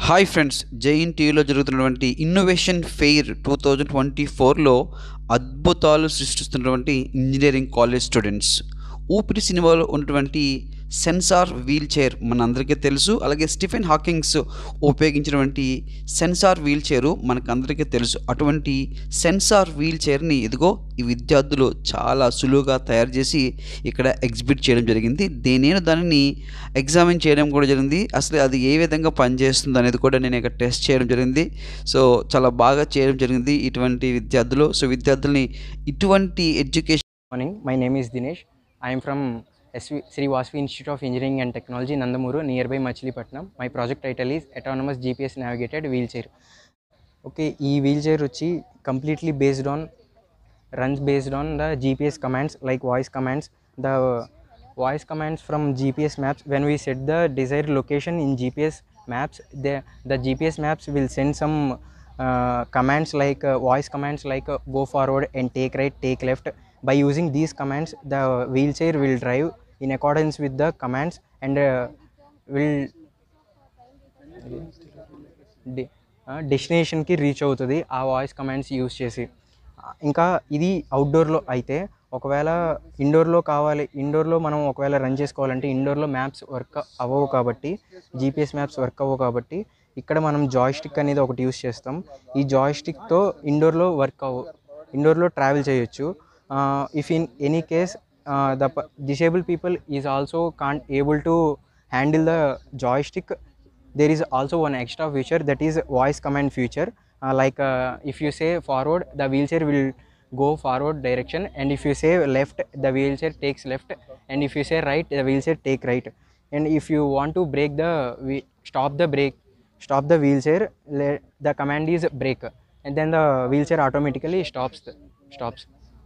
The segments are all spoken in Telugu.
హాయ్ ఫ్రెండ్స్, జేఎన్టీయూలో జరుగుతున్నటువంటి ఇన్నోవేషన్ ఫెయిర్ 2024లో అద్భుతాలు సృష్టిస్తున్నటువంటి ఇంజనీరింగ్ కాలేజ్ స్టూడెంట్స్. ఊపిరి సినిమాలో ఉన్నటువంటి సెన్సార్ వీల్ చైర్ మనందరికీ తెలుసు. అలాగే స్టీఫెన్ హాకింగ్స్ ఉపయోగించినటువంటి సెన్సార్ వీల్ చైరు మనకందరికీ తెలుసు. అటువంటి సెన్సార్ వీల్ చైర్ని ఇదిగో ఈ విద్యార్థులు చాలా సులువుగా తయారు చేసి ఇక్కడ ఎగ్జిబిట్ చేయడం జరిగింది. నేను దానిని ఎగ్జామిన్ చేయడం కూడా జరిగింది. అసలు అది ఏ విధంగా పనిచేస్తుంది అనేది కూడా నేను ఇక్కడ టెస్ట్ చేయడం జరిగింది. సో చాలా బాగా చేయడం జరిగింది ఇటువంటి విద్యార్థులు. సో విద్యార్థుల్ని ఇటువంటి education. Morning. My name is Dinesh. I am from Sri Vasvi Institute of Engineering and Technology, Nandamuru, nearby Machilipatnam. My project title is Autonomous GPS Navigated Wheelchair. Okay, this wheelchair runs based on the GPS commands like voice commands. The voice commands from GPS maps, when we set the desired location in GPS maps, the GPS maps will send some commands like voice commands like go forward and take right, take left. By using these commands, the wheelchair will drive in accordance with the commands and will డెస్టినేషన్కి రీచ్ అవుతుంది ఆ వాయిస్ కమాండ్స్ యూస్ చేసి. ఇంకా ఇది అవుట్డోర్లో అయితే, ఒకవేళ ఇండోర్లో మనం ఒకవేళ రన్ చేసుకోవాలంటే ఇండోర్లో మ్యాప్స్ వర్క్ అవ్వవు కాబట్టి, జీపీఎస్ మ్యాప్స్ వర్క్ అవ్వవు కాబట్టి ఇక్కడ మనం జాయ్స్టిక్ అనేది ఒకటి యూస్ చేస్తాం. ఈ జాయ్స్టిక్తో ఇండోర్లో ట్రావెల్ చేయొచ్చు. If in any case the disabled people is also can't able to handle the joystick, there is also one extra feature, that is voice command feature. If you say forward, the wheelchair will go forward direction, and if you say left, the wheelchair takes left, and if you say right, the wheelchair take right. And if you want to stop the wheelchair, the command is brake, and then the wheelchair automatically stops.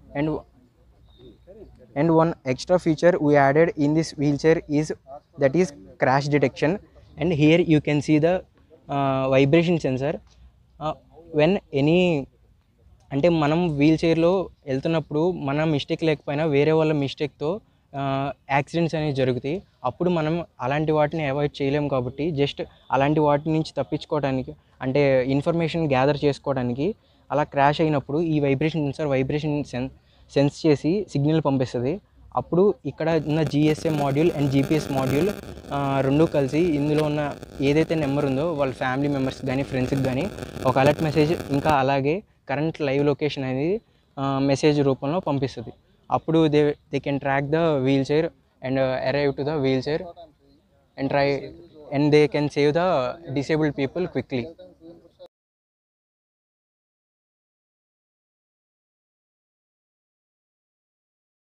And one extra feature we added in this wheelchair is crash detection. And here you can see the vibration sensor. When any అంటే మనం వీల్ చైర్లో వెళ్తున్నప్పుడు మన మిస్టేక్ లేకపోయినా వేరే వాళ్ళ మిస్టేక్తో యాక్సిడెంట్స్ అనేవి జరుగుతాయి. అప్పుడు మనం అలాంటి వాటిని అవాయిడ్ చేయలేము కాబట్టి, జస్ట్ అలాంటి వాటి నుంచి తప్పించుకోవడానికి, అంటే ఇన్ఫర్మేషన్ గ్యాదర్ చేసుకోవడానికి, అలా క్రాష్ అయినప్పుడు ఈ వైబ్రేషన్ సెన్స్ చేసి సిగ్నల్ పంపిస్తుంది. అప్పుడు ఇక్కడ ఉన్న GSM module and GPS module రెండు కలిసి ఇందులో ఉన్న ఏదైతే నెంబర్ ఉందో వాళ్ళ ఫ్యామిలీ మెంబర్స్ కానీ ఫ్రెండ్స్కి కానీ ఒక అలర్ట్ మెసేజ్, ఇంకా అలాగే కరెంట్ లైవ్ లొకేషన్ అనేది మెసేజ్ రూపంలో పంపిస్తుంది. అప్పుడు they can track the wheel chair and arrive to the wheel chair and they can save the disabled people quickly.